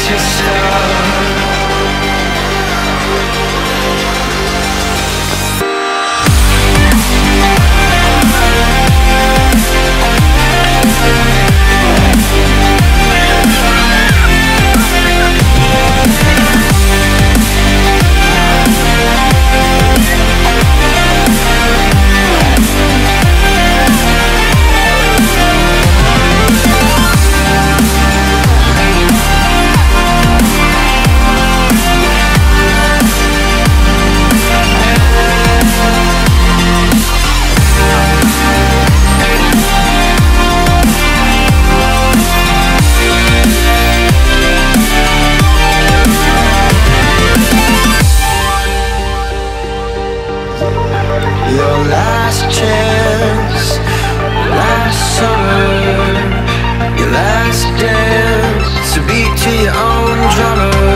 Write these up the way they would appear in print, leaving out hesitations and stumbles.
brace yourself. Your last chance, last summer, your last dance, to beat to your own drummer.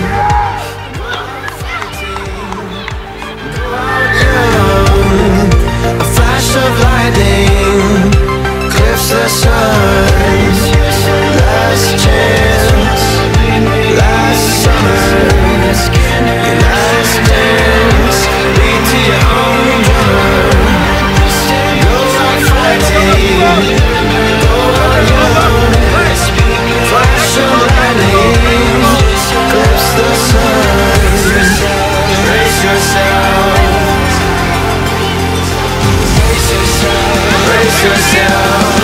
Young, a flash of lightning, cliffs the sun. Last chance, last summer, your last dance, beat to your own drummer. Go on fighting, go on young, flash of lightning, clips the sun. Brace yourself, brace yourself.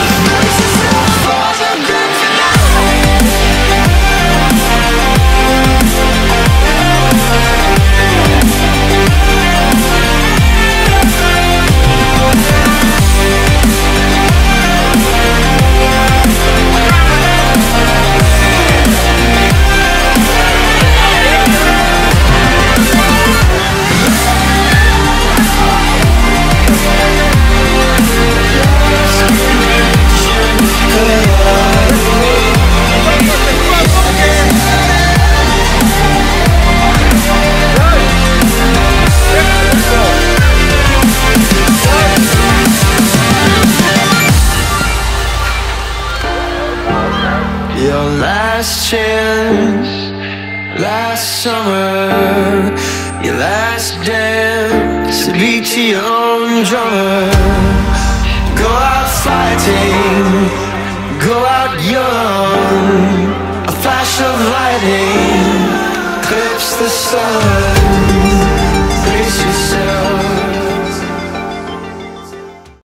Your last chance, last summer, your last dance, to beat to your own drummer. Go out fighting, go out young, a flash of lightning clips the sun. Brace yourself.